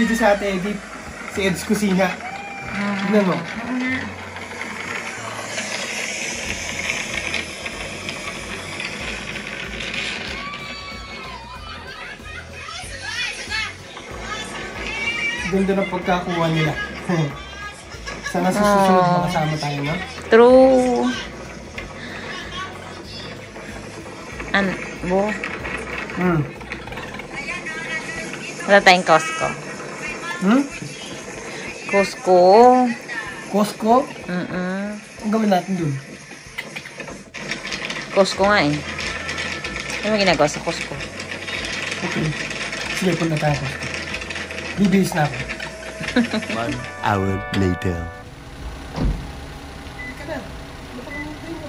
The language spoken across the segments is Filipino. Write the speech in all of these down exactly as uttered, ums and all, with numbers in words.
video sa ate Edith. Si Ed's Kusina. Tignan mo. Ganda ng pagkakuha nila. Sana sa susunod Oh. makasama tayo, no? True. An, bo. Hmm. Wala tayong Costco. Hmm? Costco. Costco? Mm-mm. Ang gawin natin dun? Costco nga eh. Ano mo ginagawa sa Costco? Okay. Sige, punta tayo Costco. Bibihis na ako. One hour later. Halika na. Ano pa kami tayo?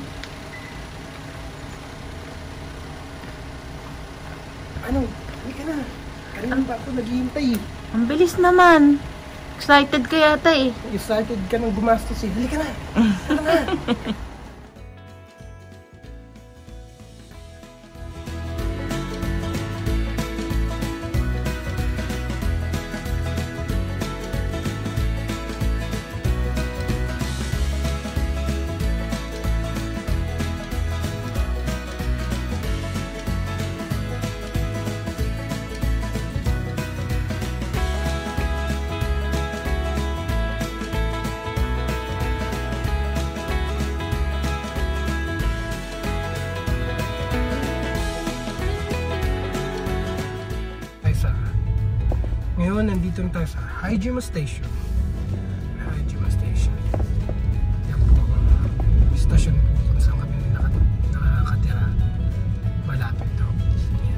Ano? Halika na. Kanina pa ako naghihintay eh. Ang bilis naman. Excited ka yata eh. Excited ka nang gumastos eh. Halika na. Halika na. Ngayon, nandito na tayo sa Hajima Station. Hajima Station. Yan po ang station po kung saan kami nakat nakakatira. Malapit to. Yan.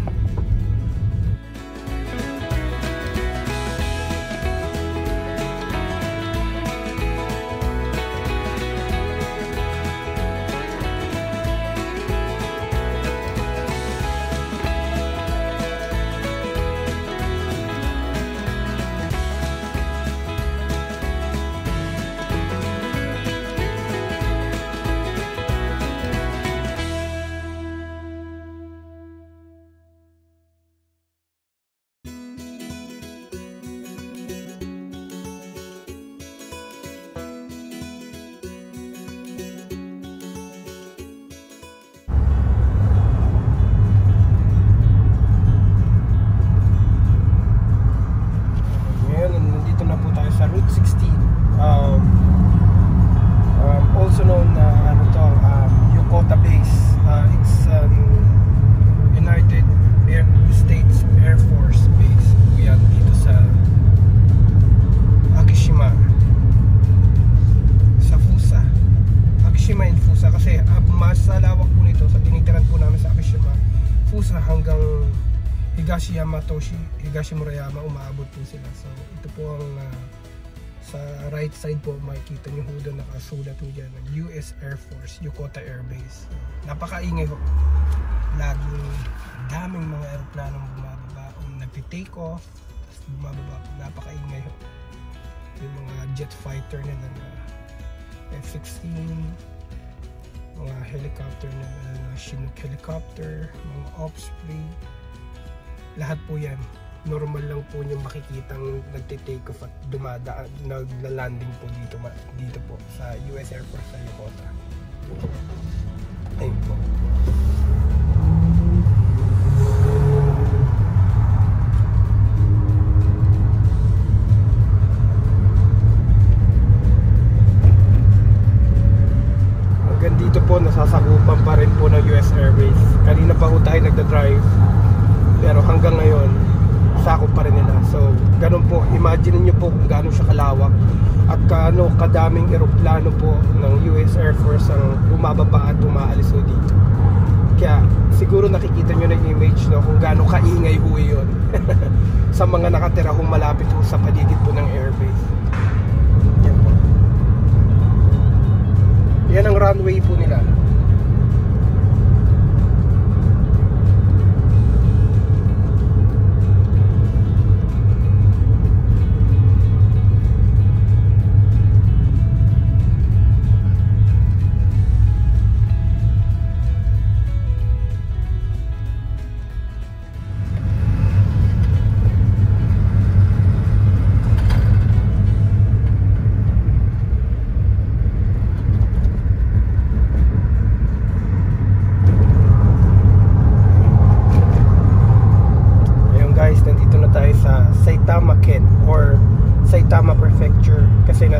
Sa Route sixteen, um, um, also known na uh, ano to, um, Yokota Base. Uh, it's um, United Air States Air Force Base. Yan dito sa Akishima, sa Fusa. Akishima and Fusa kasi uh, mas lawak po nito sa tinitiran po namin sa Akishima, Fusa hanggang Higashiyama Toshi, Higashimurayama, umaabot po sila. So ito po ang uh, sa right side po makikita nyo ho doon nakasulat po dyan U S Air Force, Yokota Air Base. Napakaingay ho. Laging daming mga aeroplanong bumababa o nagti-take off tapos bumababa. Napakaingay ho. Yung mga jet fighter nila na F sixteen, mga helicopter na uh, Chinook helicopter, mga Osprey, lahat po yan normal lang po yung makikitang nagte-take off at dumadaan, nagla-landing po dito, dito po sa U S Air Force sa Yokota. Ayun po. Hanggang dito po nasasakupan pa rin po ng U S Airways. Kanina pa po tayo nagda-drive pero hanggang ngayon sakop pa rin nila. So, ganun po. Imagine niyo po kung gaano siya kalawak at kaano kadaming eroplano po ng U S Air Force ang bumababa at umaalis po dito. Kaya, siguro nakikita niyo na yung image, no, kung gaano kaingay po yun sa mga nakatira kung malapit po sa paligid po ng airbase. Yan po. Yan ang runway po nila.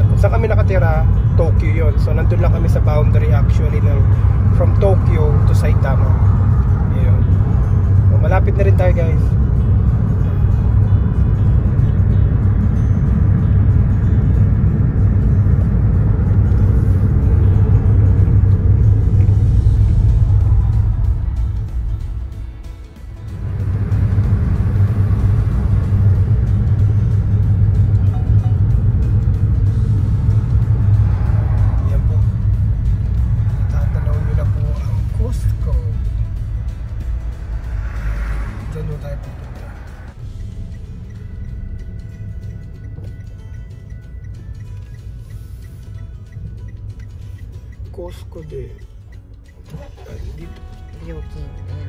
Kung saan kami nakatira, Tokyo yon. So nandun lang kami sa boundary actually ng from Tokyo to Saitama. Ayun. So, malapit na rin tayo guys. Costco din. Ay, dito. Ryukin. Ayan.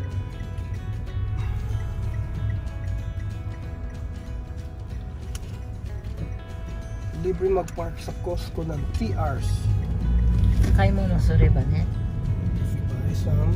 Libre mag-park sa Costco ng three hours. Kaya mo masuri ba, ne? If you buy some.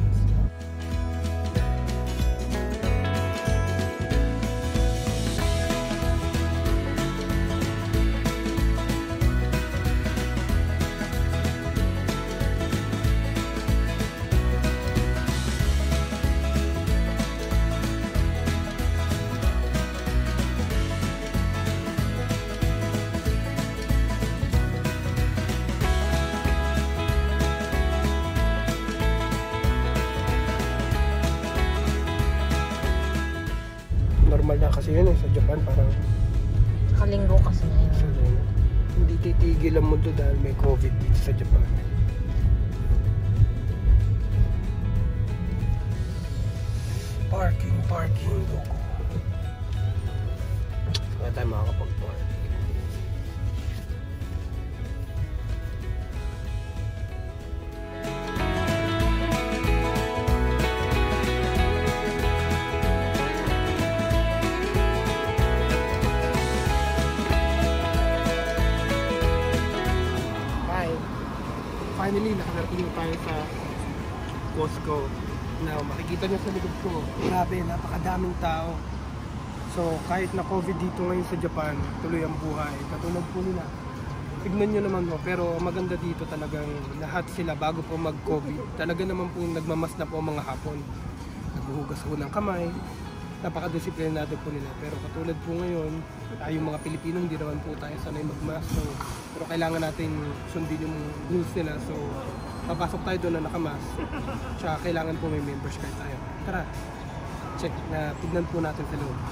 Normal na kasi yun eh, sa Japan parang Kalinggo kasi ngayon. so, hindi titigil ang mundo dahil may COVID dito sa Japan. Parking, parking, loko. Kaya tayo makakapag-park. Finally, nakarating na tayo sa Costco. Now, makikita nyo sa likod ko, grabe, napakadaming tao. So, kahit na COVID dito ngayon sa Japan, tuloy ang buhay. Katulad po nila. Tignan nyo naman mo, pero maganda dito talagang lahat sila bago po mag-COVID. Talaga naman po nagmamas na po ang mga hapon. Naghuhugas po ng kamay. Napakadisiplinado po nila. Pero katulad po ngayon, tayong mga Pilipino, hindi naman po tayo sanay mag-mask. So, pero kailangan natin sundin yung rules nila. So, papasok tayo doon na naka-mask. Tsaka kailangan po may members card tayo. Tara, check na tignan po natin sa loob.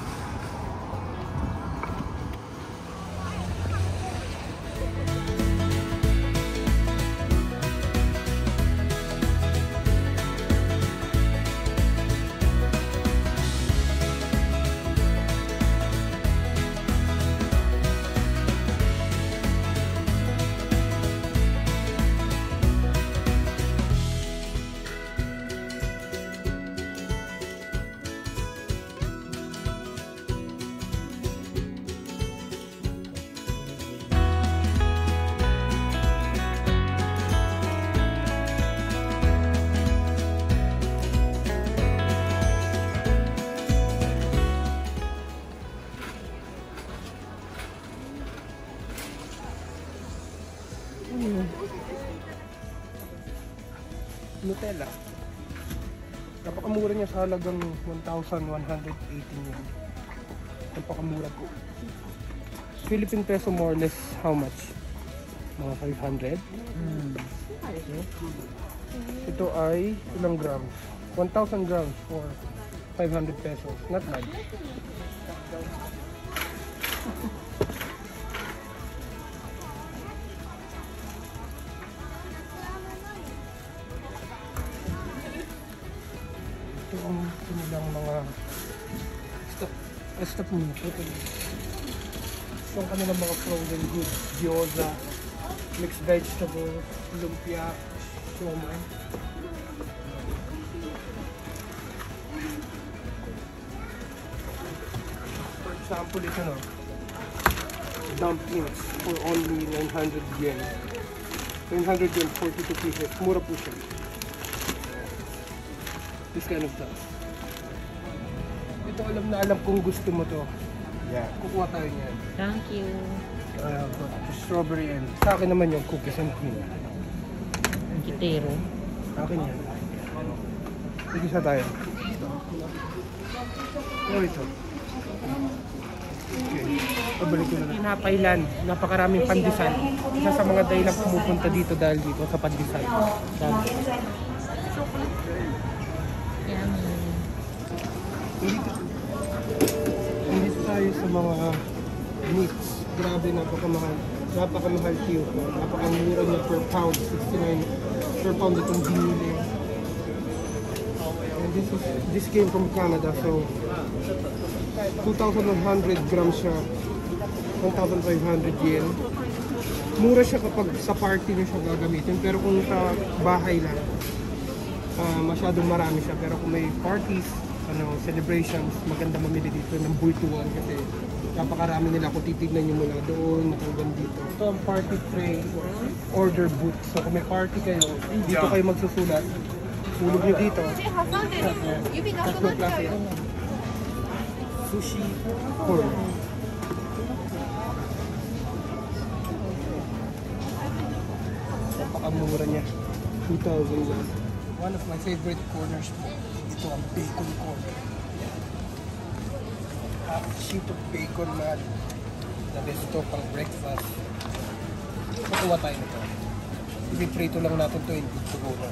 Nutella. Napakamura niya sa halagang one thousand one hundred eighteen yen. Napakamura po. Philippine peso more or less how much? Mga five hundred. Mm. Okay. Ito ay ilang grams? one thousand grams for five hundred pesos. Not bad. Ito ang kanilang mga stop, eh, stop muna. Ito ang kanilang mga frozen goods. Gyoza, mixed vegetable, lumpia, siomai. For example, ito no, dumplings for only nine hundred yen. nine hundred yen, forty-two pieces. Mura po siya. This kind of stuff. Ito alam na alam kung gusto mo to. Yeah, kukuha tayo niyan. Thank you. Uh, strawberry and sa akin naman yung cookies and cream. Kitero. Sa akin yan. Igisa tayo. Ano ito? Okay. Pabalik ko na lang. Napailan. Napakaraming pandesal. Isa sa mga dahilan pumupunta dito dahil dito sa pandesal. Dahil. Yummy. Dito. Dito tayo sa mga meats. Grabe, napakamahal. Napakamahal tiyo po. Napakamura niya per pound. sixty-nine per pound itong binili. And this is this came from Canada, so two thousand one hundred grams siya. one thousand five hundred yen. Mura siya kapag sa party niyo siya gagamitin, pero kung sa bahay lang, uh, masyadong marami siya. Pero kung may parties, ano, celebrations, maganda mamili dito ng bultuan kasi napakarami nila kung titignan nyo mula doon hanggang dito. Ito ang party tray, order booth. So kung may party kayo, dito kayo magsusulat. Tulog nyo dito. Tatlong klase yan. Sushi, corn. Napakamura niya. two thousand yen. One of my favorite corners po. Ito ang bacon corner. Half sheet of bacon na the best ito pang breakfast. Kukuha tayo nito. I-prito lang natin ito in siguro.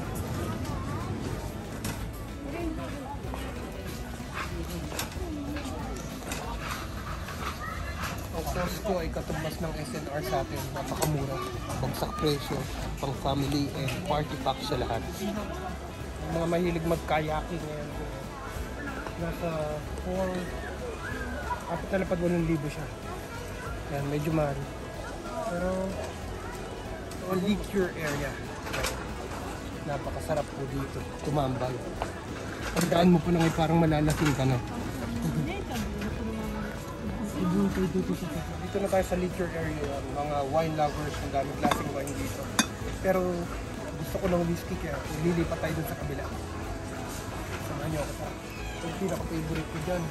Ang Costco ay katumbas ng S N R sa atin. Napakamura. Bagsak presyo. Pang family and party pack sa lahat. Ang mga mahilig mag-kayaking ngayon. Nasa four apat na lapad walong libo siya. Yan, medyo mahal. Pero ang liquor area. Napakasarap po dito. Tumambay. Pagdaan mo po lang ay parang malalasing ka na. Dito na tayo sa liquor area. Mga wine lovers, ang daming klaseng wine dito. Pero gusto ko ng whiskey kaya lilipat tayo dun sa kabila. Samahan niyo ako pa. Ito yung pinaka-favorite ko dyan.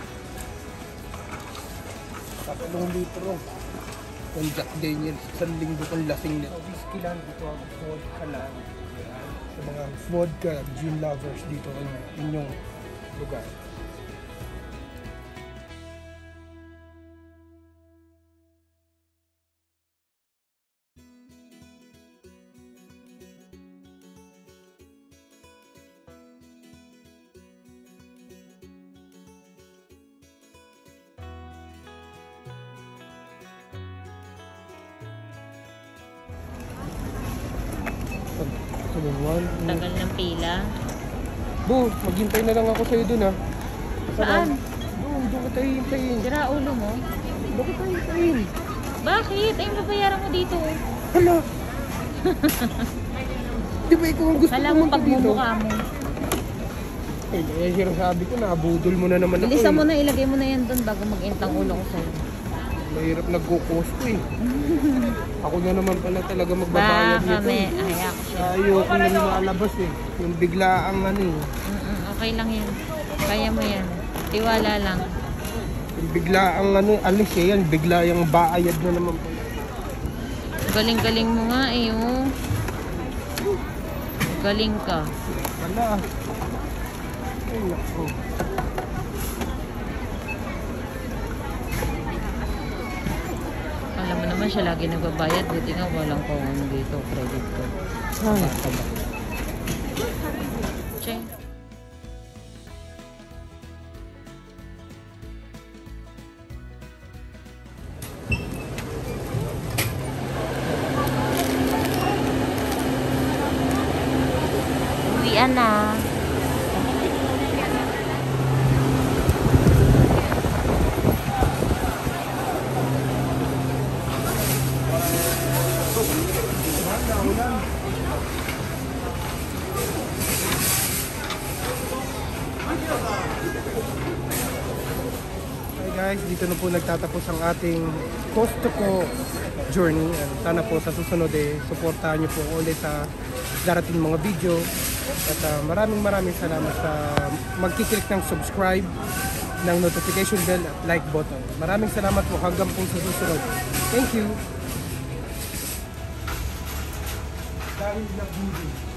Tatlong litro. Kung Jack Daniels, isang linggo kong lasing nito. Whiskey lang dito, vodka lang. Sa mga vodka, gin lovers dito ang inyong lugar. Tagal ng pila. Bu, maghintay na lang ako sa'yo dun ha. Saan? Doon, doon ka tayo hintayin. Sira ulo mo? Doon ka tayo hintayin. Bakit? Ay, babayaran mo dito. Hala! Di ba ikaw ang gusto Kala mo pumunta dito? pagmumukha mo. Eh, eh, sinasabi ko, nabudol mo na naman ako. Bilisan eh. mo na, ilagay mo na yan doon bago mag-intang ulo ko sa'yo. Mahirap nagkukos ko eh. Ako na naman pala talaga magbabayad Baka nito. may eh. ayak. Ayoko na lumalabas eh. Yung biglaang ano eh. Mm-mm, okay lang yan. Kaya mo yan. Tiwala lang. Yung biglaang ano, alis eh yan. Bigla yung baayad na naman pala. Galing-galing mo nga eh, oh. Galing ka. Wala. Ay, naku. Alam mo naman siya lagi nagbabayad. Buti nga walang kung ano dito, credit ko. Ay. Che. Uwian na. Hi guys, dito na po nagtatapos ang ating Costco journey. Sana po sa susunod eh, supportahan niyo po ulit sa darating mga video. At uh, maraming maraming salamat sa magkiklik ng subscribe ng notification bell at like button. Maraming salamat po hanggang po sa susunod. Thank you! Dahil na